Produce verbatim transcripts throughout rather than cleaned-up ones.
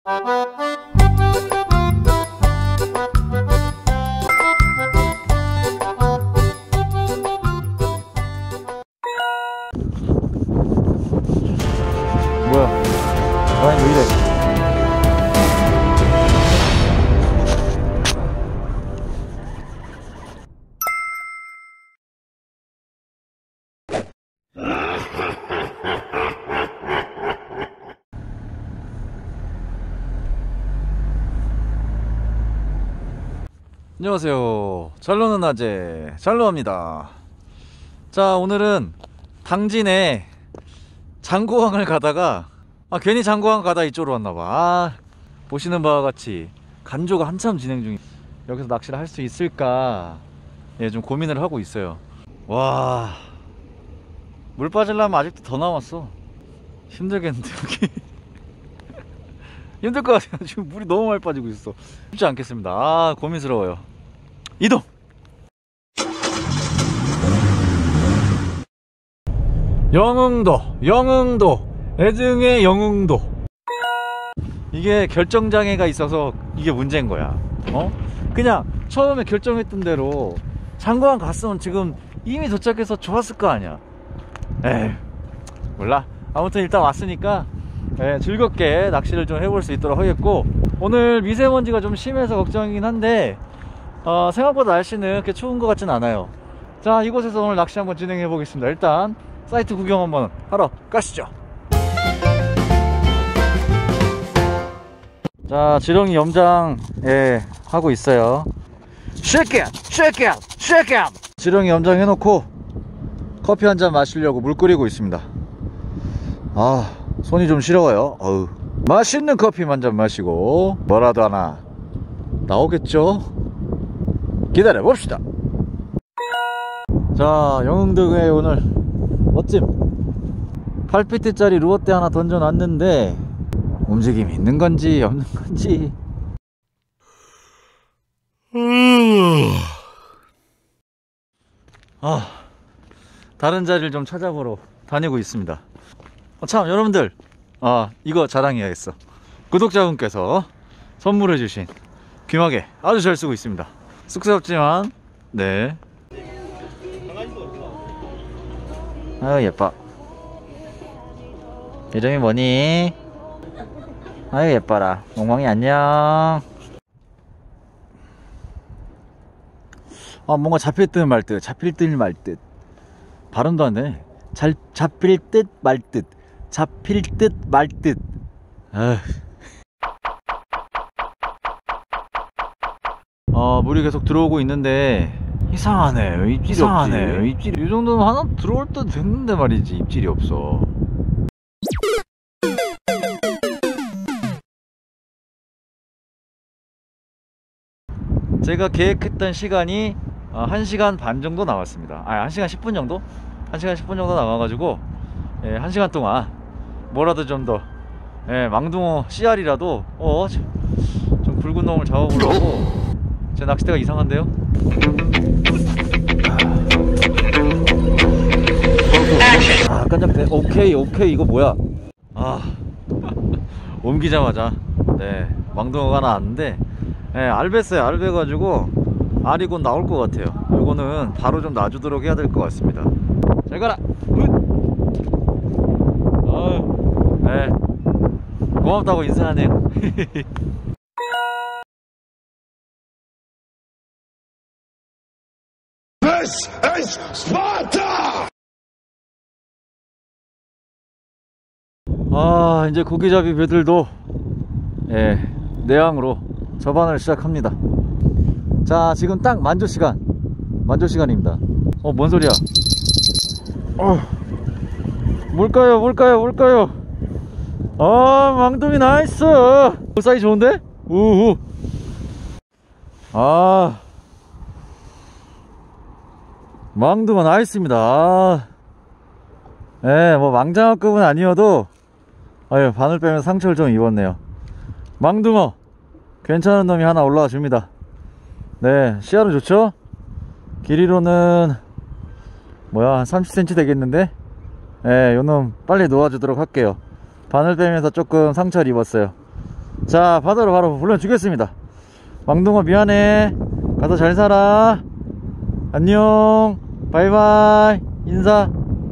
뭐야? 아니 왜 이래? 안녕하세요. 잘 노는 낮에 잘 노합니다. 자, 오늘은 당진에 장고항을 가다가 아 괜히 장고항 가다 이쪽으로 왔나봐. 아, 보시는 바와 같이 간조가 한참 진행 중이 여기서 낚시를 할 수 있을까 예, 좀 고민을 하고 있어요. 와, 물 빠지려면 아직도 더 남았어. 힘들겠는데 여기 힘들 것 같아요. 지금 물이 너무 많이 빠지고 있어. 쉽지 않겠습니다. 아, 고민스러워요. 이동! 영흥도, 영흥도, 애증의 영흥도. 이게 결정장애가 있어서 이게 문제인 거야. 어? 그냥 처음에 결정했던 대로 장고항 갔으면 지금 이미 도착해서 좋았을 거 아니야. 에휴, 몰라. 아무튼 일단 왔으니까 예, 즐겁게 낚시를 좀 해볼 수 있도록 하겠고, 오늘 미세먼지가 좀 심해서 걱정이긴 한데 어, 생각보다 날씨는 그렇게 추운 것 같진 않아요. 자, 이곳에서 오늘 낚시 한번 진행해 보겠습니다. 일단 사이트 구경 한번 하러 가시죠. 자, 지렁이 염장 예, 하고 있어요. Shake it! Shake it! Shake it! 지렁이 염장 해놓고 커피 한잔 마시려고 물 끓이고 있습니다. 아, 손이 좀 시려워요. 어우. 맛있는 커피 한 잔 마시고 뭐라도 하나 나오겠죠? 기다려 봅시다. 자, 영흥도에 오늘 멋짐 팔 피트짜리 루어대 하나 던져 놨는데 움직임이 있는 건지 없는 건지 아, 다른 자리를 좀 찾아보러 다니고 있습니다. 어, 참, 여러분들, 아, 이거 자랑해야겠어. 구독자분께서 선물해 주신 귀마개 아주 잘 쓰고 있습니다. 쑥스럽지만 네. 아유, 예뻐. 이름이 뭐니? 아유, 예뻐라. 멍멍이 안녕. 아, 뭔가 잡힐 듯 말 듯, 잡힐 듯 말 듯. 발음도 안 되네. 잘 잡힐 듯 말 듯, 잡힐 듯 말 듯. 아, 어, 물이 계속 들어오고 있는데 이상하네. 입질이 이상하네. 없지. 입질이 이 정도면 하나 들어올 때 됐는데 말이지. 입질이 없어. 제가 계획했던 시간이 한 시간 반 정도 나왔습니다. 아, 한 시간 십 분 정도? 한 시간 십 분 정도 나와가지고 예, 한 시간 동안 뭐라도 좀 더 예, 망둥어 씨알이라도 어, 좀 굵은 놈을 잡아보려고. 제 낚싯대가 이상한데요? 아, 깐짝대. 오케이 오케이. 이거 뭐야? 아, 옮기자마자 네, 망둥어가 하나 왔는데 예, 알베스에 알베 가지고 알이 곧 나올 것 같아요. 이거는 바로 좀 놔주도록 해야 될 것 같습니다. 잘 가라. 아유, 네, 고맙다고 인사하네요. This is Sparta! 아, 이제 고기잡이 배들도 예, 내항으로 접안을 시작합니다. 자, 지금 딱 만조 시간, 만조 시간입니다. 어, 뭔 소리야? 어, 뭘까요? 뭘까요? 뭘까요? 아, 망둥이 나이스. 사이즈 좋은데? 우후. 아, 망둥어 나이스입니다. 아, 예, 뭐 망장어급은 아니어도 아유, 바늘 빼면 상처를 좀 입었네요. 망둥어 괜찮은 놈이 하나 올라와 줍니다. 네, 씨알은 좋죠? 길이로는 뭐야, 한 삼십 센티미터 되겠는데? 예, 요놈 빨리 놓아주도록 할게요. 바늘 빼면서 조금 상처를 입었어요. 자, 바다로 바로 불러주겠습니다. 망둥어 미안해. 가서 잘 살아. 안녕. 바이바이. 인사.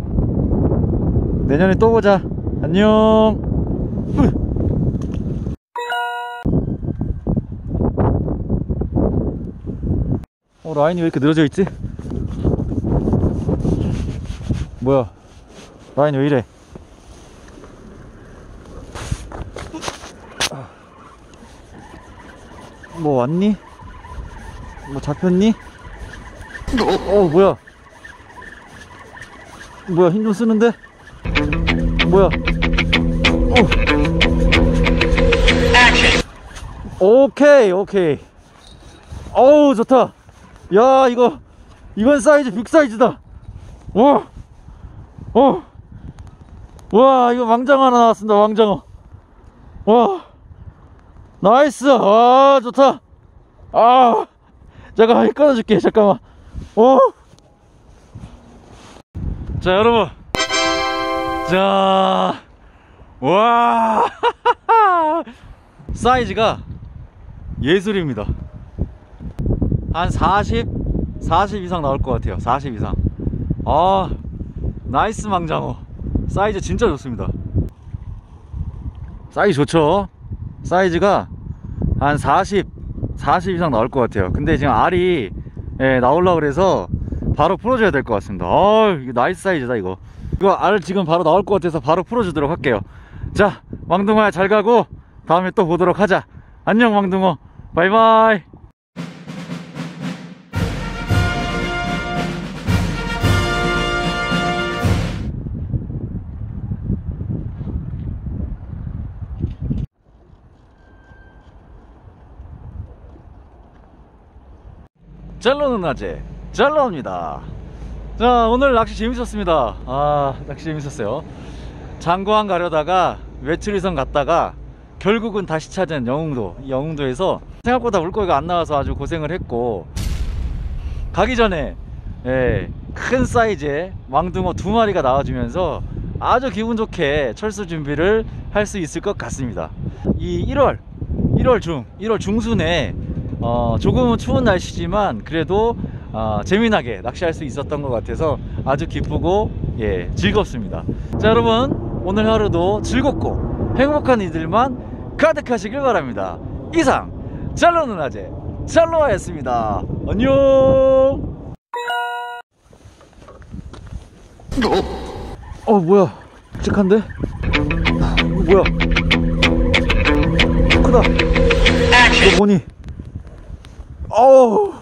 내년에 또 보자. 안녕. 으. 어, 라인이 왜 이렇게 늘어져 있지? 뭐야, 라인이 왜 이래? 뭐 왔니? 뭐 잡혔니? 어, 뭐야? 뭐야, 힘 좀 쓰는데? 뭐야? 어. 오케이, 오케이. 어우, 좋다. 야, 이거, 이건 사이즈, 빅 사이즈다. 와, 어, 와, 이거 망장어 하나 나왔습니다, 망장어. 와, 나이스. 아, 좋다. 아, 잠깐만, 끊어줄게, 잠깐만. 어. 자, 여러분. 자, 와, 사이즈가 예술입니다. 한 사십, 사십 이상 나올 것 같아요. 사십 이상. 아, 나이스 망장어. 사이즈 진짜 좋습니다. 사이즈 좋죠? 사이즈가 한 사십, 사십 이상 나올 것 같아요. 근데 지금 알이 예, 나오려고 그래서 바로 풀어줘야 될 것 같습니다. 어, 이거 나이스 사이즈다 이거. 이거 알 지금 바로 나올 것 같아서 바로 풀어주도록 할게요. 자, 망둥어야 잘 가고 다음에 또 보도록 하자. 안녕 망둥어. 바이바이. 잘 노는 낮에 잘 나옵니다. 자, 오늘 낚시 재밌었습니다. 아, 낚시 재밌었어요. 장거항 가려다가 외출이선 갔다가 결국은 다시 찾은 영흥도. 이 영흥도에서 생각보다 물고기가 안 나와서 아주 고생을 했고, 가기 전에 예, 큰 사이즈의 망둥어 두 마리가 나와주면서 아주 기분 좋게 철수 준비를 할 수 있을 것 같습니다. 이 일월 일월 중 일월 중순에 어, 조금은 추운 날씨지만 그래도 어, 재미나게 낚시할 수 있었던 것 같아서 아주 기쁘고 예, 즐겁습니다. 자, 여러분, 오늘 하루도 즐겁고 행복한 이들만 가득하시길 바랍니다. 이상 잘 노는 낮에 찰로아였습니다. 안녕. 어, 뭐야, 묵직한데? 이거 뭐야, 크다. 너 뭐니? 어우,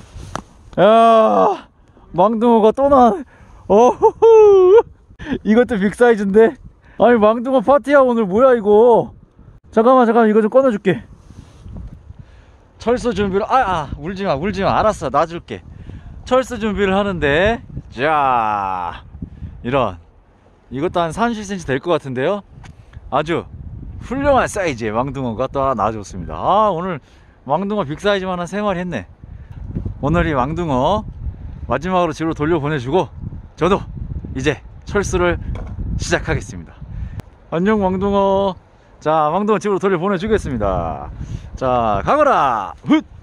야, 망둥어가 또 나. 어후후, 이것도 빅 사이즈인데. 아니, 망둥어 파티야 오늘. 뭐야 이거. 잠깐만 잠깐만, 이거 좀 꺼내줄게. 철수 준비를, 아, 아 울지마 울지마. 알았어, 놔줄게. 철수 준비를 하는데, 자, 이런, 이것도 한 삼십 센티미터 될 것 같은데요. 아주 훌륭한 사이즈의 망둥어가 또 하나 나와줬습니다. 아, 오늘 망둥어 빅 사이즈만 한 세 마리 했네. 오늘 이 망둥어 마지막으로 집으로 돌려보내주고 저도 이제 철수를 시작하겠습니다. 안녕 망둥어. 자, 망둥어 집으로 돌려보내주겠습니다. 자, 가거라. 훗.